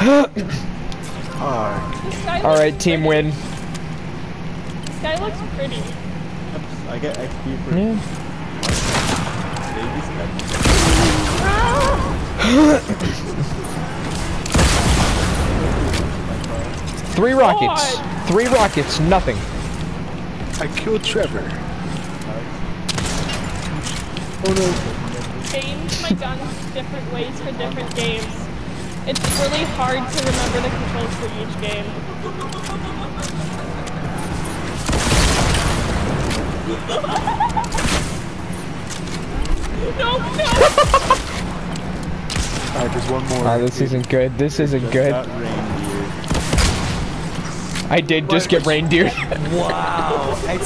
Alright, team win. This guy looks pretty. I get XP for Three rockets. God. 3 rockets, nothing. I killed Trevor. Oh no. Change my guns different ways for different games. It's really hard to remember the controls for each game. No. Alright, there's one more. This isn't good. This isn't good. I did just get reindeer. Wow.